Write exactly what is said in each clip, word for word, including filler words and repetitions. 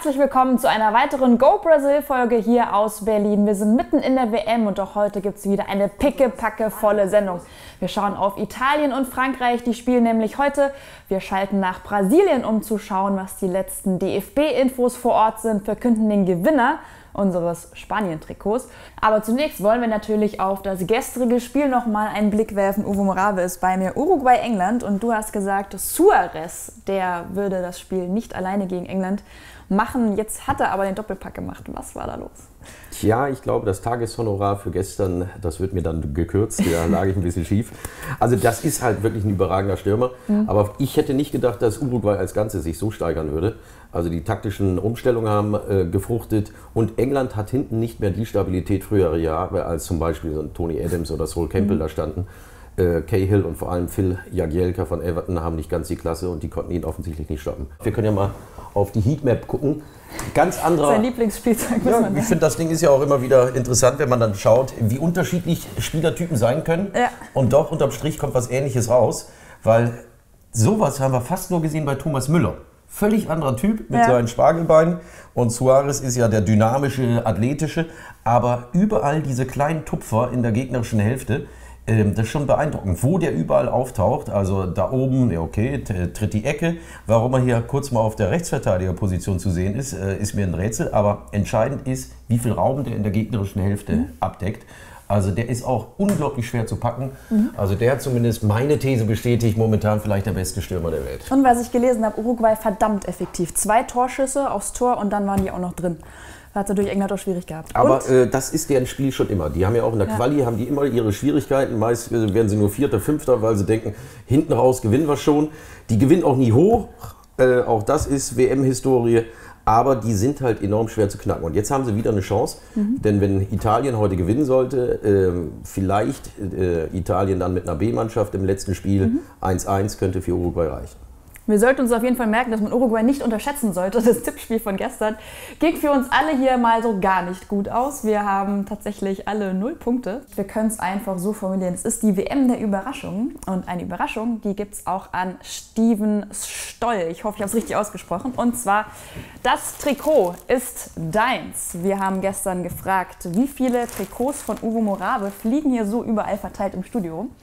Herzlich willkommen zu einer weiteren Go Brazil Folge hier aus Berlin. Wir sind mitten in der W M und auch heute gibt es wieder eine pickepacke volle Sendung. Wir schauen auf Italien und Frankreich, die spielen nämlich heute. Wir schalten nach Brasilien, um zu schauen, was die letzten D F B-Infos vor Ort sind, verkünden den Gewinner unseres Spanien-Trikots. Aber zunächst wollen wir natürlich auf das gestrige Spiel nochmal einen Blick werfen. Uwe Morave ist bei mir, Uruguay, England, und du hast gesagt, Suarez, der würde das Spiel nicht alleine gegen England machen. Jetzt hat er aber den Doppelpack gemacht. Was war da los? Tja, ich glaube, das Tageshonorar für gestern, das wird mir dann gekürzt, da lag ich ein bisschen schief. Also das ist halt wirklich ein überragender Stürmer, mhm. aber ich hätte nicht gedacht, dass Uruguay als Ganze sich so steigern würde. Also die taktischen Umstellungen haben äh, gefruchtet und England hat hinten nicht mehr die Stabilität früherer Jahre, als zum Beispiel so ein Tony Adams oder Sol Campbell mhm. da standen. Äh, Cahill und vor allem Phil Jagielka von Everton haben nicht ganz die Klasse und die konnten ihn offensichtlich nicht stoppen. Wir können ja mal auf die Heatmap gucken. Ganz anderer. Sein Lieblingsspielzeug. Ja, ich finde, das Ding ist ja auch immer wieder interessant, wenn man dann schaut, wie unterschiedlich Spielertypen sein können. Ja. Und doch unterm Strich kommt was Ähnliches raus, weil sowas haben wir fast nur gesehen bei Thomas Müller. Völlig anderer Typ mit ja. seinen Spargelbeinen. Und Suarez ist ja der dynamische, athletische, aber überall diese kleinen Tupfer in der gegnerischen Hälfte. Das ist schon beeindruckend, wo der überall auftaucht. Also da oben, ja okay, tritt die Ecke. Warum er hier kurz mal auf der Rechtsverteidigerposition zu sehen ist, ist mir ein Rätsel. Aber entscheidend ist, wie viel Raum der in der gegnerischen Hälfte mhm. abdeckt. Also der ist auch unglaublich schwer zu packen. Mhm. Also der hat zumindest meine These bestätigt, momentan vielleicht der beste Stürmer der Welt. Und was ich gelesen habe, Uruguay verdammt effektiv. Zwei Torschüsse aufs Tor und dann waren die auch noch drin. Da hat es natürlich England auch schwierig gehabt. Aber äh, das ist deren Spiel schon immer. Die haben ja auch in der ja. Quali haben die immer ihre Schwierigkeiten. Meist äh, werden sie nur Vierter, Fünfter, weil sie denken, hinten raus gewinnen wir schon. Die gewinnen auch nie hoch. Äh, auch das ist W M-Historie. Aber die sind halt enorm schwer zu knacken. Und jetzt haben sie wieder eine Chance. Mhm. Denn wenn Italien heute gewinnen sollte, äh, vielleicht äh, Italien dann mit einer B-Mannschaft im letzten Spiel mhm. eins eins könnte für Uruguay reichen. Wir sollten uns auf jeden Fall merken, dass man Uruguay nicht unterschätzen sollte. Das Tippspiel von gestern ging für uns alle hier mal so gar nicht gut aus. Wir haben tatsächlich alle null Punkte. Wir können es einfach so formulieren. Es ist die W M der Überraschungen. Und eine Überraschung, die gibt es auch an Steven Stoll. Ich hoffe, ich habe es richtig ausgesprochen. Und zwar, das Trikot ist deins. Wir haben gestern gefragt, wie viele Trikots von Uwe Morave fliegen hier so überall verteilt im Studio rum.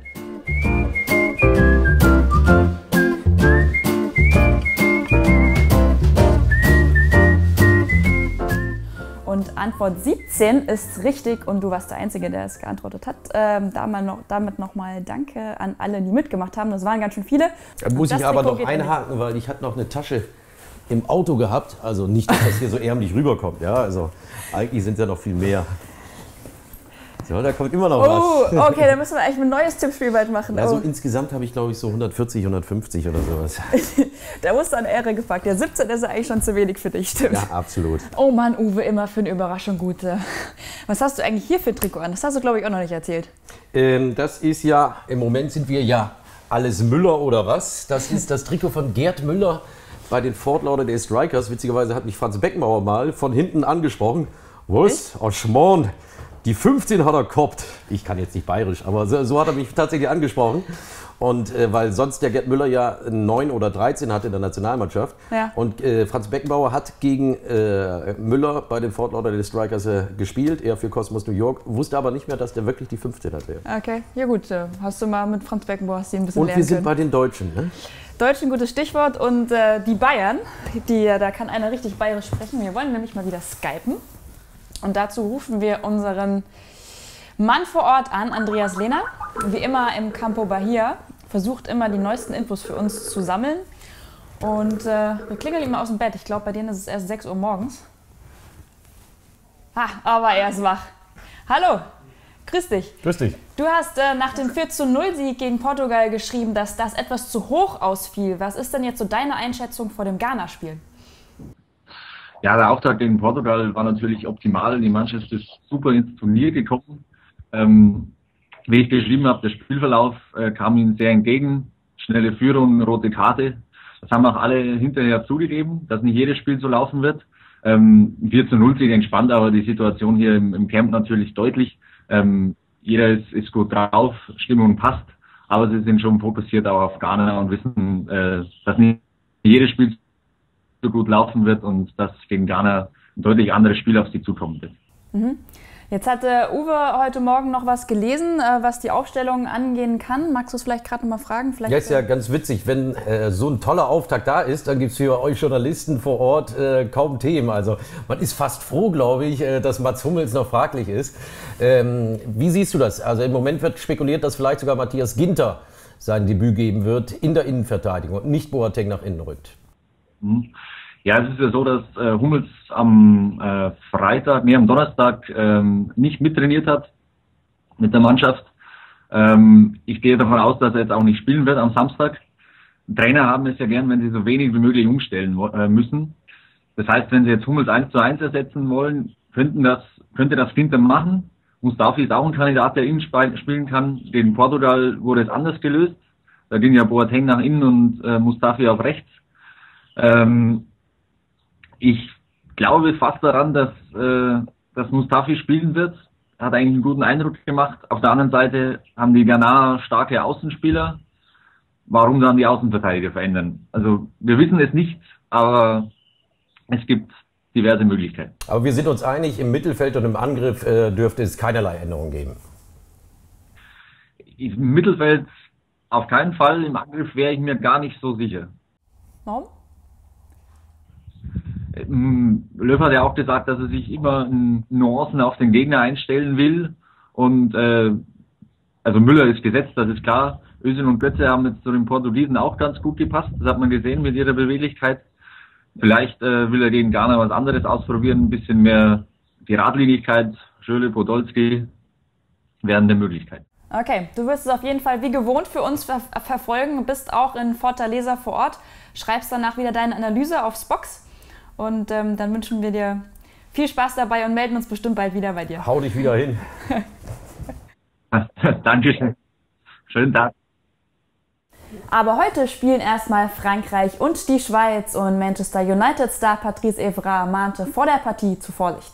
Und Antwort siebzehn ist richtig und du warst der Einzige, der es geantwortet hat. Ähm, damit, noch, damit nochmal Danke an alle, die mitgemacht haben. Das waren ganz schön viele. Da muss ich aber noch einhaken, weil ich hatte noch eine Tasche im Auto gehabt. Also nicht, dass das hier so ärmlich rüberkommt. Ja, also eigentlich sind ja noch viel mehr. So, da kommt immer noch was. Oh, okay, dann müssen wir eigentlich ein neues Tippspiel bald machen. Also oh. insgesamt habe ich, glaube ich, so hundertvierzig, hundertfünfzig oder sowas. Da musst du eine Ehre gepackt. Ja, siebzehn ist eigentlich schon zu wenig für dich, stimmt? Ja, absolut. Oh Mann, Uwe, immer für eine Überraschung gut. Was hast du eigentlich hier für ein Trikot an? Das hast du, glaube ich, auch noch nicht erzählt. Ähm, das ist ja, im Moment sind wir ja alles Müller oder was. Das ist das Trikot von Gerd Müller bei den Fort Lauderdale Strikers. Witzigerweise hat mich Franz Beckenbauer mal von hinten angesprochen. Was? Oh, Schmorn. Die fünfzehn hat er gehabt. Ich kann jetzt nicht bayerisch, aber so, so hat er mich tatsächlich angesprochen. Und äh, weil sonst der Gerd Müller ja neun oder dreizehn hatte in der Nationalmannschaft. Ja. Und äh, Franz Beckenbauer hat gegen äh, Müller bei den Fort Lauderdale Strikers äh, gespielt, er für Cosmos New York, wusste aber nicht mehr, dass der wirklich die fünfzehn hatte. Okay, ja gut, hast du mal mit Franz Beckenbauer hast du ein bisschen Und lernen wir sind können. Bei den Deutschen, ne? Deutschen, gutes Stichwort. Und äh, die Bayern, die, da kann einer richtig bayerisch sprechen. Wir wollen nämlich mal wieder skypen. Und dazu rufen wir unseren Mann vor Ort an, Andreas Lehner. Wie immer im Campo Bahia, versucht immer die neuesten Infos für uns zu sammeln. Und äh, wir klingeln ihm mal aus dem Bett. Ich glaube, bei denen ist es erst sechs Uhr morgens. Ah, aber er ist wach. Hallo, grüß dich. Grüß dich. Du hast äh, nach dem vier zu null Sieg gegen Portugal geschrieben, dass das etwas zu hoch ausfiel. Was ist denn jetzt so deine Einschätzung vor dem Ghana-Spiel? Ja, der Auftakt gegen Portugal war natürlich optimal. Die Mannschaft ist super ins Turnier gekommen. Ähm, wie ich beschrieben habe, der Spielverlauf äh, kam ihnen sehr entgegen. Schnelle Führung, rote Karte. Das haben auch alle hinterher zugegeben, dass nicht jedes Spiel so laufen wird. Ähm, vier zu null Sieg entspannt, aber die Situation hier im, im Camp natürlich deutlich. Ähm, jeder ist, ist gut drauf, Stimmung passt, aber sie sind schon fokussiert auch auf Ghana und wissen, äh, dass nicht jedes Spiel so gut laufen wird und dass gegen Ghana ein deutlich anderes Spiel auf sie zukommen wird. Mhm. Jetzt hat äh, Uwe heute Morgen noch was gelesen, äh, was die Aufstellung angehen kann. Magst du es vielleicht gerade noch mal fragen? Vielleicht, ja, ist ja ganz witzig, wenn äh, so ein toller Auftakt da ist, dann gibt es für euch Journalisten vor Ort äh, kaum Themen. Also man ist fast froh, glaube ich, äh, dass Mats Hummels noch fraglich ist. Ähm, wie siehst du das? Also im Moment wird spekuliert, dass vielleicht sogar Matthias Ginter sein Debüt geben wird in der Innenverteidigung und nicht Boateng nach innen rückt. Mhm. Ja, es ist ja so, dass äh, Hummels am äh, Freitag, nee, am Donnerstag ähm, nicht mittrainiert hat mit der Mannschaft. Ähm, ich gehe davon aus, dass er jetzt auch nicht spielen wird am Samstag. Trainer haben es ja gern, wenn sie so wenig wie möglich umstellen äh, müssen. Das heißt, wenn sie jetzt Hummels eins zu eins ersetzen wollen, könnten das, könnte das Ginter machen. Mustafi ist auch ein Kandidat, der innen spielen kann. Gegen Portugal wurde es anders gelöst. Da ging ja Boateng nach innen und äh, Mustafi auf rechts. Ähm, Ich glaube fast daran, dass, äh, dass Mustafi spielen wird. Er hat eigentlich einen guten Eindruck gemacht. Auf der anderen Seite haben die Ghanaer starke Außenspieler. Warum dann die Außenverteidiger verändern? Also wir wissen es nicht, aber es gibt diverse Möglichkeiten. Aber wir sind uns einig, im Mittelfeld und im Angriff äh, dürfte es keinerlei Änderungen geben. Im Mittelfeld auf keinen Fall. Im Angriff wäre ich mir gar nicht so sicher. Warum? Löw hat ja auch gesagt, dass er sich immer in Nuancen auf den Gegner einstellen will. Und äh, also Müller ist gesetzt, das ist klar. Özil und Götze haben jetzt zu den Portugiesen auch ganz gut gepasst. Das hat man gesehen mit ihrer Beweglichkeit. Vielleicht äh, will er gegen Ghana was anderes ausprobieren, ein bisschen mehr Geradlinigkeit. Schöle, Podolski wären der Möglichkeit. Okay, du wirst es auf jeden Fall wie gewohnt für uns ver verfolgen. Bist auch in Fortaleza vor Ort. Schreibst danach wieder deine Analyse aufs Box. Und ähm, dann wünschen wir dir viel Spaß dabei und melden uns bestimmt bald wieder bei dir. Hau dich wieder hin. Dankeschön. Schönen Tag. Aber heute spielen erstmal Frankreich und die Schweiz und Manchester United-Star Patrice Evra mahnte vor der Partie zu Vorsicht.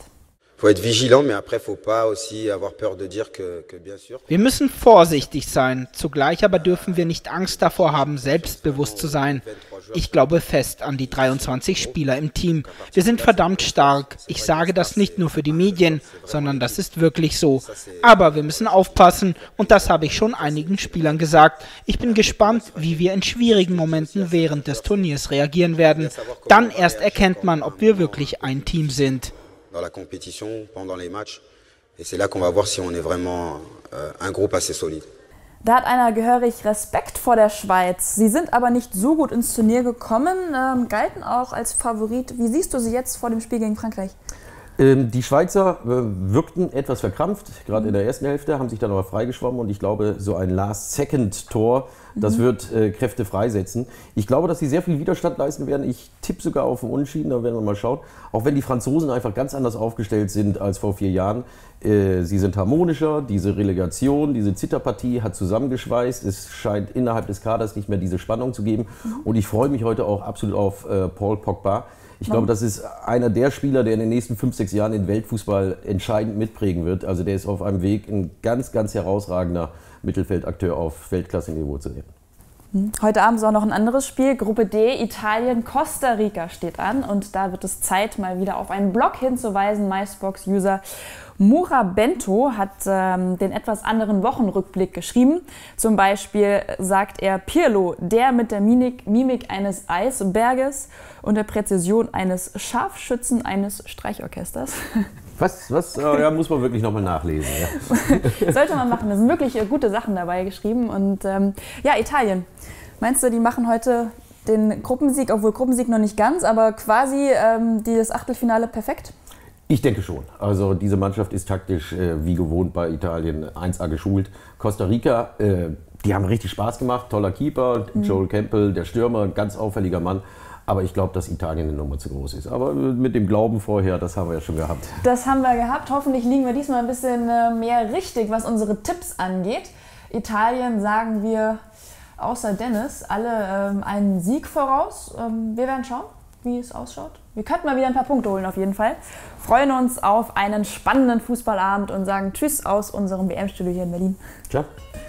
Wir müssen vorsichtig sein, zugleich aber dürfen wir nicht Angst davor haben, selbstbewusst zu sein. Ich glaube fest an die dreiundzwanzig Spieler im Team. Wir sind verdammt stark. Ich sage das nicht nur für die Medien, sondern das ist wirklich so. Aber wir müssen aufpassen und das habe ich schon einigen Spielern gesagt. Ich bin gespannt, wie wir in schwierigen Momenten während des Turniers reagieren werden. Dann erst erkennt man, ob wir wirklich ein Team sind. Dans la compétition, pendant les matchs. Et c'est là qu'on va voir si on est vraiment euh, un groupe assez solide. Da hat einer gehörig Respekt vor der Schweiz. Sie sind aber nicht so gut ins Turnier gekommen, ähm, galten auch als Favorit. Wie siehst du sie jetzt vor dem Spiel gegen Frankreich? Ähm, die Schweizer äh, wirkten etwas verkrampft, gerade in der ersten Hälfte, haben sich dann aber freigeschwommen und ich glaube, so ein Last-Second-Tor, das mhm. wird äh, Kräfte freisetzen. Ich glaube, dass sie sehr viel Widerstand leisten werden. Ich tippe sogar auf den Unentschieden, da werden wir mal schauen. Auch wenn die Franzosen einfach ganz anders aufgestellt sind als vor vier Jahren. Äh, sie sind harmonischer, diese Relegation, diese Zitterpartie hat zusammengeschweißt. Es scheint innerhalb des Kaders nicht mehr diese Spannung zu geben. Mhm. Und ich freue mich heute auch absolut auf äh, Paul Pogba. Ich glaube, das ist einer der Spieler, der in den nächsten fünf, sechs Jahren den Weltfußball entscheidend mitprägen wird. Also der ist auf einem Weg, ein ganz, ganz herausragender Mittelfeldakteur auf Weltklasse-Niveau zu werden. Heute Abend ist auch noch ein anderes Spiel. Gruppe D, Italien, Costa Rica steht an. Und da wird es Zeit, mal wieder auf einen Blog hinzuweisen. MySpox-User Murabento hat ähm, den etwas anderen Wochenrückblick geschrieben. Zum Beispiel sagt er, Pirlo, der mit der Mimik, Mimik eines Eisberges und der Präzision eines Scharfschützen eines Streichorchesters. Was, was äh, ja, muss man wirklich nochmal nachlesen. Ja. Sollte man machen. Da sind wirklich äh, gute Sachen dabei geschrieben. Und ähm, ja, Italien. Meinst du, die machen heute den Gruppensieg, obwohl Gruppensieg noch nicht ganz, aber quasi ähm, das Achtelfinale perfekt? Ich denke schon. Also diese Mannschaft ist taktisch äh, wie gewohnt bei Italien eins A geschult. Costa Rica, äh, die haben richtig Spaß gemacht. Toller Keeper, mhm. Joel Campbell, der Stürmer, ganz auffälliger Mann. Aber ich glaube, dass Italien eine Nummer zu groß ist. Aber mit dem Glauben vorher, das haben wir ja schon gehabt. Das haben wir gehabt. Hoffentlich liegen wir diesmal ein bisschen mehr richtig, was unsere Tipps angeht. Italien sagen wir, außer Dennis, alle ähm, einen Sieg voraus. Ähm, wir werden schauen, wie es ausschaut. Wir könnten mal wieder ein paar Punkte holen auf jeden Fall. Freuen uns auf einen spannenden Fußballabend und sagen Tschüss aus unserem W M-Studio hier in Berlin. Ciao.